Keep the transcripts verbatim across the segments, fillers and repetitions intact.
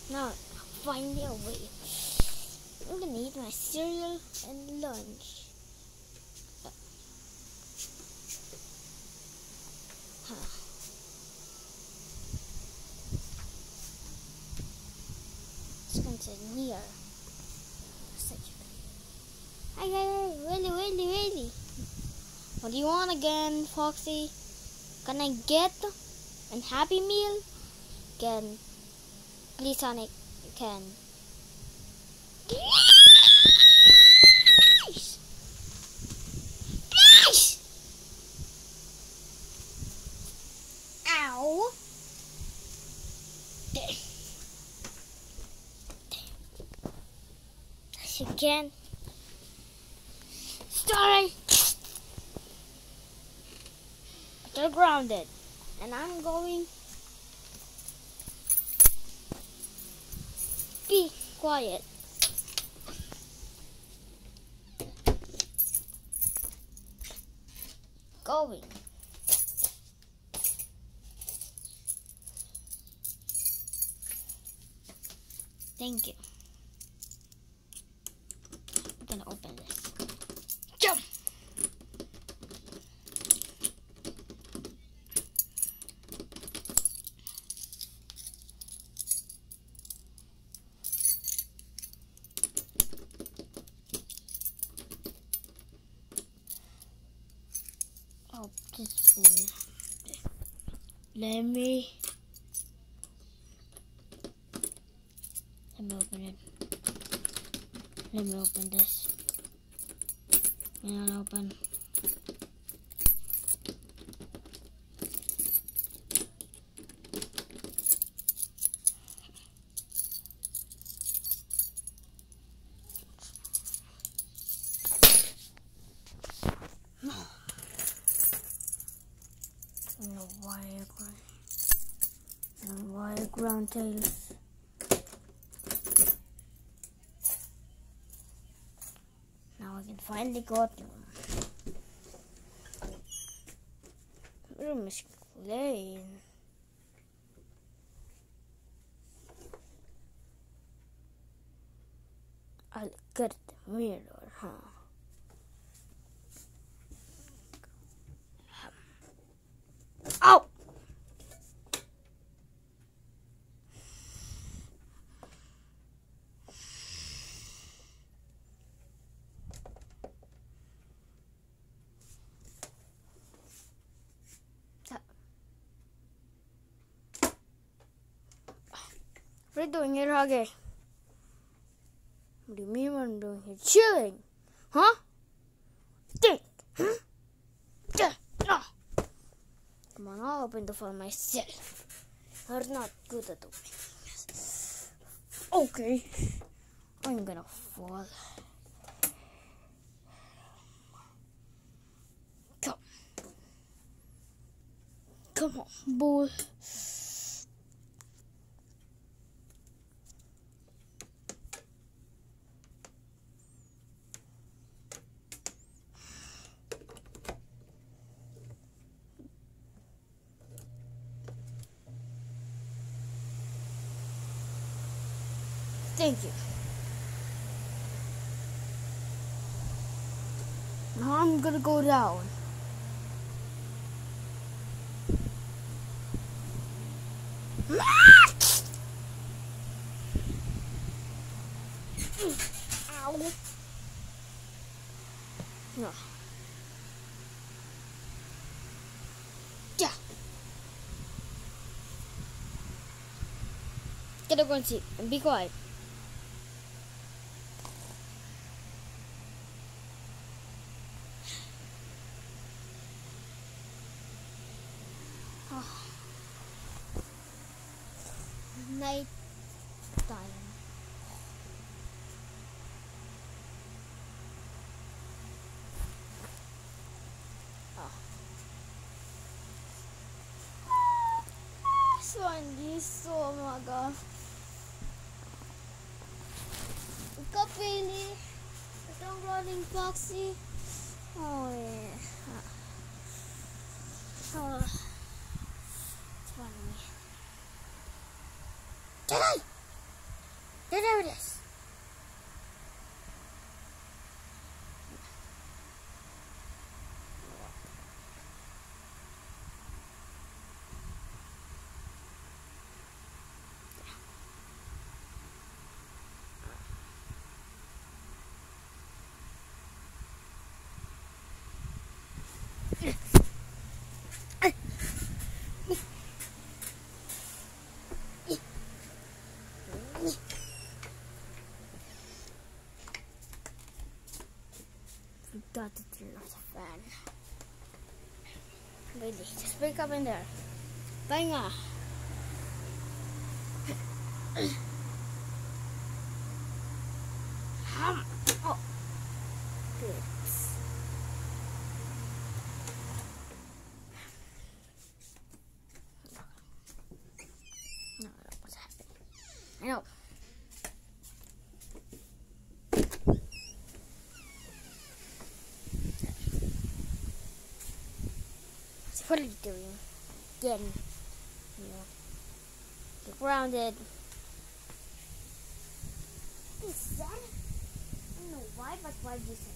Now, finally awake. I'm gonna eat my cereal and lunch. Uh, huh. It's going to near. Hey, hey, hey, Willy, Willy, Willy. What do you want again, Foxy? Can I get an Happy Meal? Can, please, Sonic, can. Please! Please! Ow! Yes, again. Sorry! They're grounded. And I'm going. Be quiet. Going. Thank you. I'm gonna open this. Jump! Oh, this fool. Let me. Let me open it. Let me open this. And open. No wire ground. No wire ground tails. Now I can finally got them. The room is clean. I'll get the mirror, huh? Ow! What are you doing here, Huggy? What do you mean what I'm doing here? Chilling! Huh? Think! Huh? Yeah, no! Come on, I'll open the phone myself. You're not good at opening this. Okay. I'm gonna fall. Come. Come on, boy. Thank you. Now I'm gonna go down. Ow. No. Yeah. Get up and sit and be quiet. Oh. Night time. Oh. Swandy so umaga. Wake up, Bailey. Itong rolling Foxy. Oh yeah. Oh. It's funny. Get out! Really, just wake up in there. Banga. Hum. Oh. Good. No, no, what's happening? I know. What are you doing? Again. You know. Get grounded. He said, I don't know why, but why did you say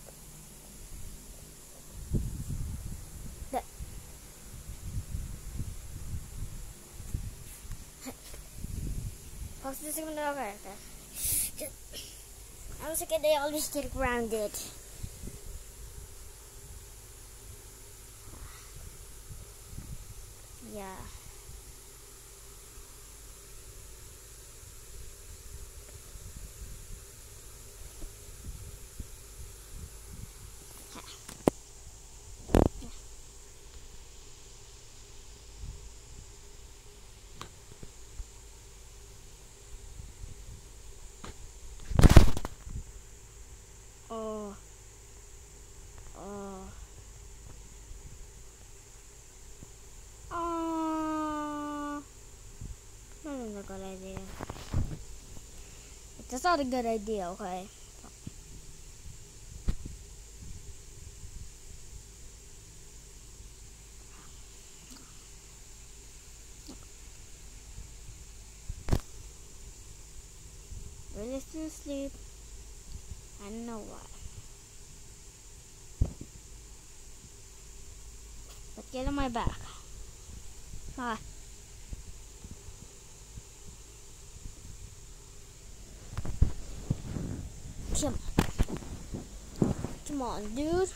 that? That. Fox this is okay, okay. I was like, they always get grounded. Yeah. Oh. Oh. Oh. That's not a good idea. That's not a good idea, okay? Really still sleep. I don't know why. But get on my back. Ah. Come on. Come on, dude.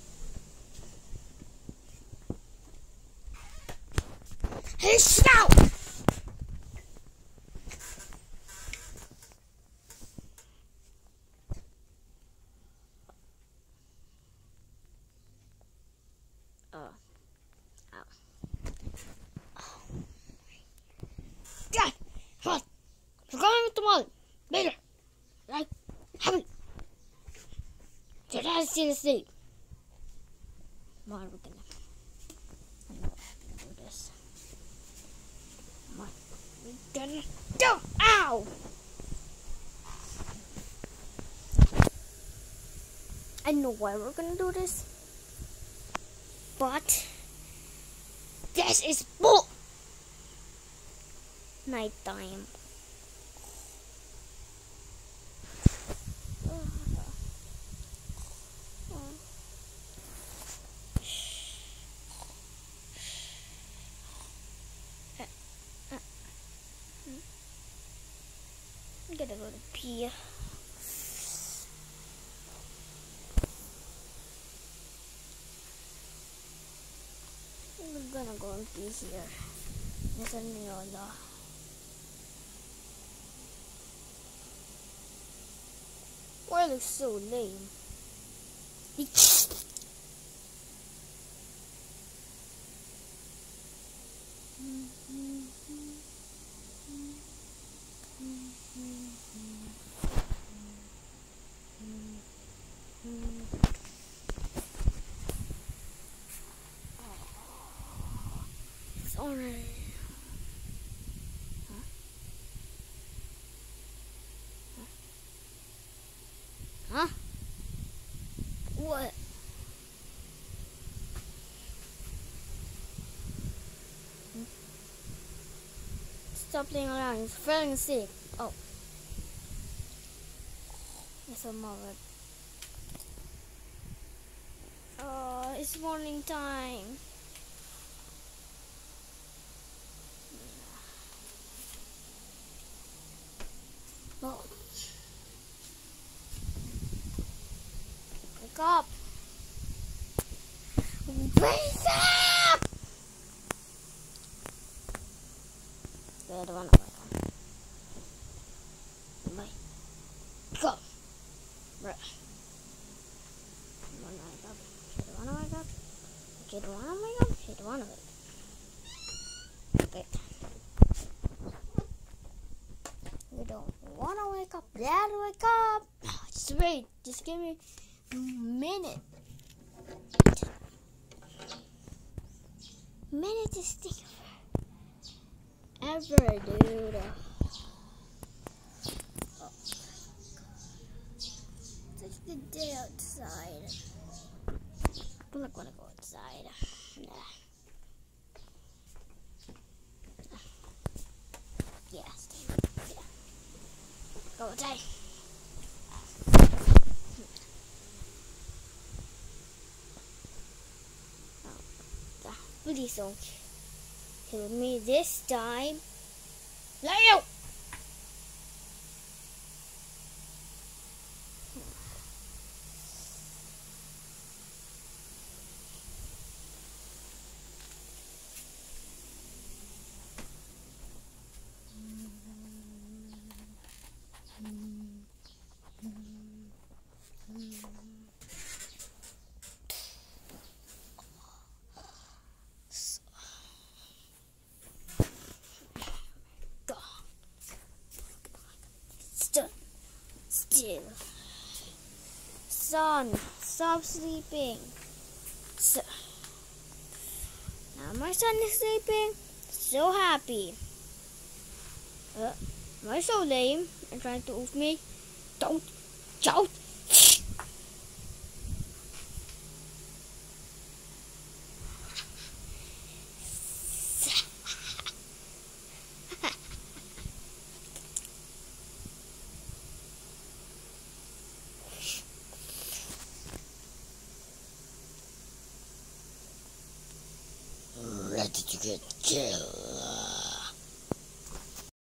Hey, snout! Oh. Ow. God! Come on! We're going with the mall. Later. Like, haven't. Your dad's still asleep. Come on, we're gonna. I know we're gonna do this. Come on. We're gonna do. Ow! I know why we're gonna do this. But this is bull night time. I'm gonna go to pee. I'm gonna go and pee here. There's a Neola. Why looks so lame? Sorry. Huh? Huh? What? Hmm? Stop playing around. He's feeling sick. Oh. Yes, I'm alright. Oh, it's morning time. Oh. Wake up! Wake up! Okay, I don't want to wake up. Wake up! Bruh. I don't want to wake up. I don't want to wake up. Okay, You don't wanna wake up? You don't wanna wake up. Okay. You don't wanna wake up. Dad, wake up. Just wait. Just give me a minute. Minute to think of ever, dude. Oh. Such a good day outside. I don't want to go outside. Nah. Yeah, stay. Yeah. Go outside. Oh, please don't kill me this time. Leo! Still. Son, stop sleeping. So, now my son is sleeping. So happy. Uh, am I so lame and trying to oof me? Don't, don't. Ready to get killed.